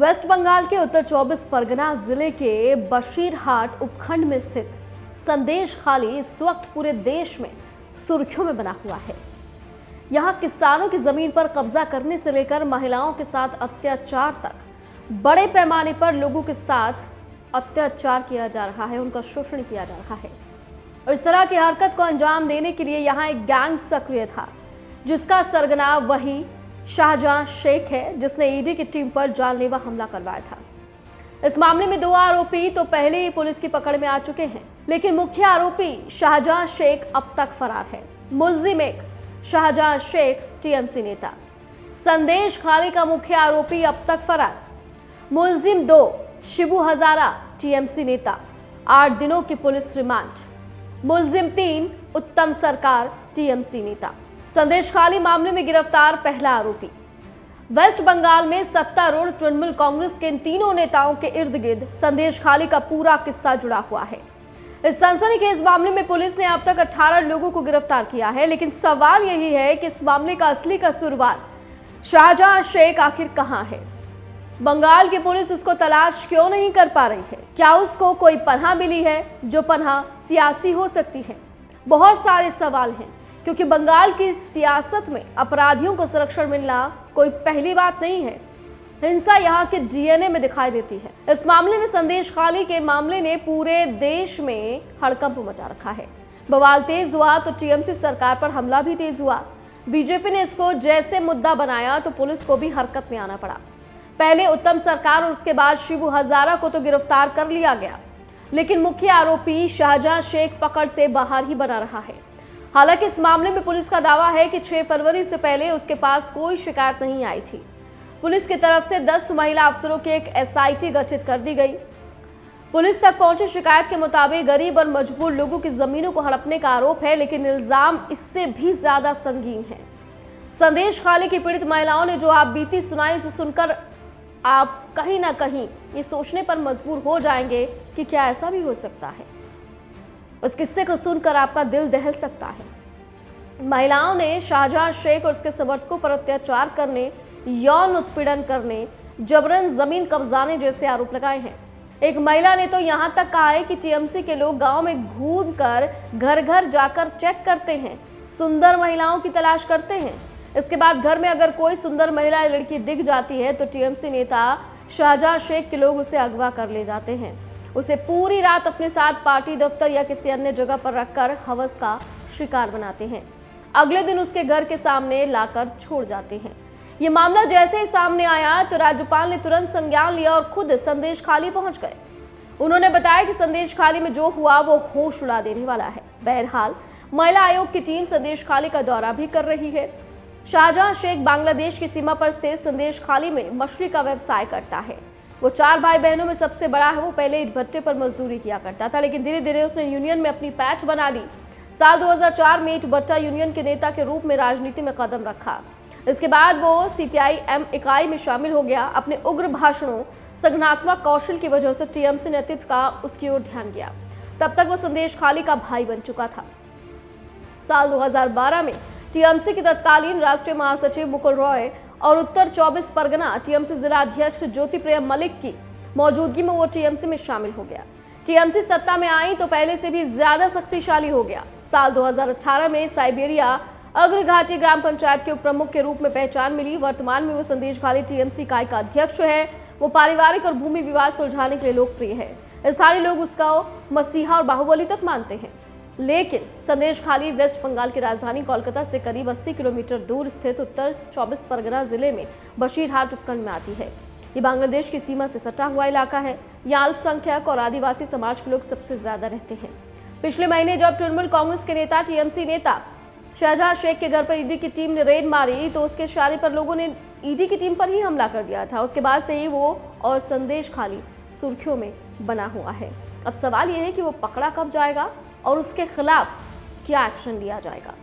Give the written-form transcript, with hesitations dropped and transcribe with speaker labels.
Speaker 1: Waste Bengal के उत्तर 24 परगना जिले के बशीरहाट उपखंड में स्थित संदेश खाली इस वक्त पूरे देश में सुर्खियों में बना हुआ है। यहां किसानों की जमीन पर कब्जा करने से लेकर महिलाओं के साथ अत्याचार तक बड़े पैमाने पर लोगों के साथ अत्याचार किया जा रहा है, उनका शोषण किया जा रहा है। और इस तरह की हरकत को अंजाम देने के लिए यहां एक गैंग सक्रिय था, जिसका सरगना वही शाहजहां शेख है, जिसने ईडी की टीम पर जानलेवा हमला करवाया था। इस मामले में 2 आरोपी तो पहले ही पुलिस की पकड़ में आ चुके हैं, लेकिन मुख्य आरोपी शाहजहां शेख अब तक फरार है। मुलजिम 1 शाहजहां शेख टीएमसी नेता, संदेश खाली का मुख्य आरोपी अब तक फरार। मुलजिम 2 शिबू हजारा टीएमसी नेता, 8 दिनों की पुलिस रिमांड। मुलजिम 3 उत्तम सरकार टीएमसी नेता। संदेश खाली मामले में गिरफ्तार पहला आरोपी। वेस्ट बंगाल में सत्तारूढ़ तृणमूल कांग्रेस के इन तीनों नेताओं के इर्द गिर्द संदेश खाली का पूरा किस्सा जुड़ा हुआ है। इस सनसनीखेज मामले में पुलिस ने अब तक 18 लोगों को गिरफ्तार किया है, लेकिन सवाल यही है कि इस मामले का असली कसूरवार शाहजहां शेख आखिर कहां है? बंगाल की पुलिस उसको तलाश क्यों नहीं कर पा रही है? क्या उसको कोई पनाह मिली है, जो पनाह सियासी हो सकती है? बहुत सारे सवाल हैं, क्योंकि बंगाल की सियासत में अपराधियों को संरक्षण मिलना कोई पहली बात नहीं है। हिंसा यहाँ के डीएनए में दिखाई देती है। इस मामले में संदेश खाली के मामले ने पूरे देश में हड़कंप मचा रखा है। बवाल तेज हुआ तो टीएमसी सरकार पर हमला भी तेज हुआ। बीजेपी ने इसको जैसे मुद्दा बनाया तो पुलिस को भी हरकत में आना पड़ा। पहले उत्तम सरकार और उसके बाद शिबू हजारा को तो गिरफ्तार कर लिया गया, लेकिन मुख्य आरोपी शाहजहां शेख पकड़ से बाहर ही बना रहा है। हालांकि इस मामले में पुलिस का दावा है कि 6 फरवरी से पहले उसके पास कोई शिकायत नहीं आई थी। पुलिस की तरफ से 10 महिला अफसरों की एक एसआईटी गठित कर दी गई। पुलिस तक पहुंची शिकायत के मुताबिक गरीब और मजबूर लोगों की जमीनों को हड़पने का आरोप है, लेकिन इल्जाम इससे भी ज्यादा संगीन है। संदेश खाली की पीड़ित महिलाओं ने जो आप बीती सुनाई, उसे सुनकर आप कहीं ना कहीं ये सोचने पर मजबूर हो जाएंगे कि क्या ऐसा भी हो सकता है। उस किस्से को सुनकर आपका दिल दहल सकता है। महिलाओं ने शाहजहां शेख और उसके समर्थकों पर अत्याचार करने, यौन उत्पीड़न करने, जबरन जमीन कब्जाने जैसे आरोप लगाए हैं। एक महिला ने तो यहां तक कहा है कि टीएमसी के लोग गांव में घूमकर घर घर जाकर चेक करते हैं, सुंदर महिलाओं की तलाश करते हैं। इसके बाद घर में अगर कोई सुंदर महिला या लड़की दिख जाती है तो टीएमसी नेता शाहजहां शेख के लोग उसे अगवा कर ले जाते हैं, उसे पूरी रात अपने साथ पार्टी दफ्तर या किसी अन्य जगह पर रखकर हवस का शिकार बनाते हैं। अगले दिन उसके घर के सामने लाकर छोड़ जाते हैं। ये मामला जैसे ही सामने आया तो राज्यपाल ने तुरंत संज्ञान लिया और खुद संदेश खाली पहुंच गए। उन्होंने बताया कि संदेश खाली में जो हुआ वो होश उड़ा देने वाला है। बहरहाल महिला आयोग की टीम संदेश खाली का दौरा भी कर रही है। शाहजहां शेख बांग्लादेश की सीमा पर स्थित संदेश खाली में मछली का व्यवसाय करता है। वो 4 भाई बहनों में सबसे बड़ा है। वो पहले ईंट भट्टे पर मजदूरी किया करता था, लेकिन धीरे धीरे उसने यूनियन में अपनी पैठ बना ली। साल 2004 में ईंट भट्टा यूनियन के नेता के रूप में राजनीति में कदम रखा। इसके बाद वो सीपीआई-एम इकाई में शामिल हो गया। अपने उग्र भाषणों, संगठनात्मक कौशल की वजह से टीएमसी नेतृत्व का उसकी ओर ध्यान गया। तब तक वो संदेश खाली का भाई बन चुका था। साल 2012 में टीएमसी के तत्कालीन राष्ट्रीय महासचिव मुकुल रॉय और उत्तर 24 परगना टीएमसी जिला अध्यक्ष ज्योति प्रिया मलिक की मौजूदगी में वो टीएमसी में शामिल हो गया। टीएमसी सत्ता में आई तो पहले से भी ज्यादा शक्तिशाली हो गया। साल 2018 में साइबेरिया अग्रघाटी ग्राम पंचायत के उप प्रमुख के रूप में पहचान मिली। वर्तमान में वो संदेश खाली टीएमसी इकाई का अध्यक्ष है। वो पारिवारिक और भूमि विवाद सुलझाने के लिए लोकप्रिय है। स्थानीय लोग उसका मसीहा और बाहुबली तक मानते हैं। लेकिन संदेश खाली वेस्ट बंगाल की राजधानी कोलकाता से करीब 80 किलोमीटर दूर स्थित उत्तर 24 परगना जिले में बशीरहाट उपखंड में आती है। ये बांग्लादेश की सीमा से सटा हुआ इलाका है। यहाँ अल्पसंख्यक और आदिवासी समाज के लोग सबसे ज्यादा रहते हैं। पिछले महीने जब तृणमूल कांग्रेस के नेता टीएमसी नेता शाहजहां शेख के घर पर ईडी की टीम ने रेड मारी तो उसके इशारे पर लोगों ने ईडी की टीम पर ही हमला कर दिया था। उसके बाद से ही वो और संदेश खाली सुर्खियों में बना हुआ है। अब सवाल यह है कि वो पकड़ा कब जाएगा और उसके खिलाफ क्या एक्शन लिया जाएगा।